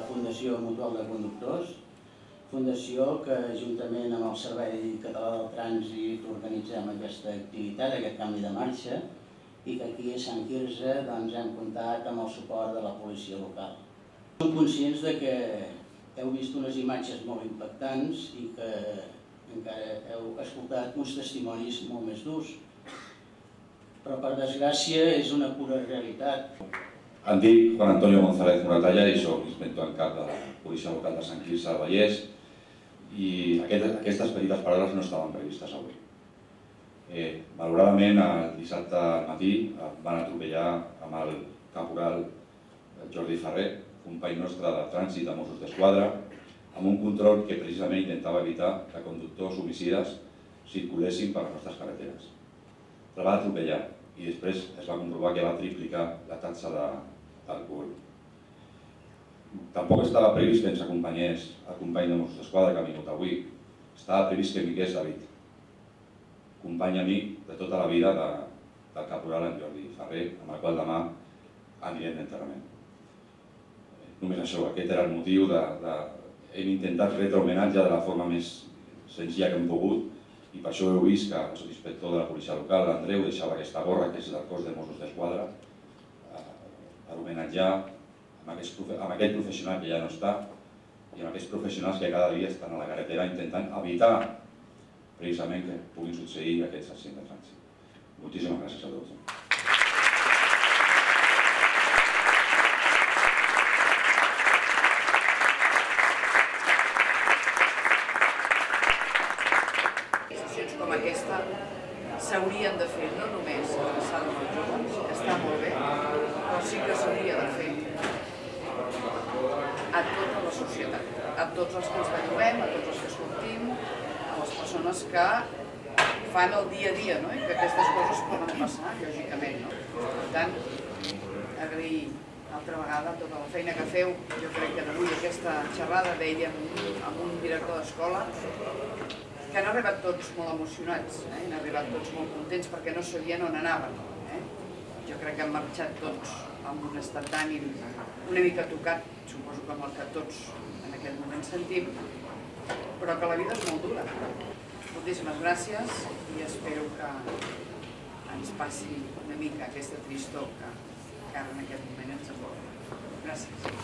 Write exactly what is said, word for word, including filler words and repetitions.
Fundació Mutual de Conductors, fundació que juntament amb el Servei Català del Trànsit organitzem aquesta activitat, aquest canvi de marxa, i que aquí a Sant Quirze hem comptat amb el suport de la policia local. Som conscients que heu vist unes imatges molt impactants i que encara heu escoltat uns testimonis molt més durs, però per desgràcia és una pura realitat. Em dic Juan Antonio González Moratalla i soc inspector en cap de la policia local de Sant Quirze del Vallès i aquestes petites paraules no estaven previstes avui. Malauradament, el dissabte al matí van atropellar amb el caporal Jordi Ferrer, company nostre de trànsit de Mossos d'Esquadra, amb un control que precisament intentava evitar que conductors homicides circulessin per les nostres carreteres. El va atropellar i després es va comprovar que va triplicar la taxa d'alcohol. Tampoc estava previst que ens acompanyés el company de Mossos d'Esquadra que ha vingut avui. Estava previst que vingués David, company amic de tota la vida del caporal en Jordi Ferrer, amb el qual demà anirem d'enterrament. Només això, aquest era el motiu de... Hem intentat retre homenatge de la forma més senzilla que hem pogut i per això heu vist que el subinspector de la policia local, l'Andreu, deixava aquesta gorra, que és del cos de Mossos d'Esquadra, per homenatjar amb aquest professional que ja no està i amb aquests professionals que cada dia estan a la carretera intentant evitar precisament que puguin succeir aquests accidents de trànsit. Moltíssimes gràcies a tots. Com aquesta s'haurien de fer, no només adreçada als joves, que està molt bé, però sí que s'hauria de fer a tota la societat, a tots els que ens bellugem, a tots els que sortim, a les persones que fan el dia a dia, i que aquestes coses poden passar, lògicament. Per tant, agrair altra vegada tota la feina que feu. Jo crec que avui aquesta xerrada dèiem amb un director d'escola que han arribat tots molt emocionats, han arribat tots molt contents perquè no sabien on anaven. Jo crec que han marxat tots amb un estat d'ànim una mica tocat, suposo que amb el que tots en aquest moment sentim, però que la vida és molt dura. Moltíssimes gràcies i espero que ens passi una mica aquesta tristor que encara en aquest moment ens envolta. Gràcies.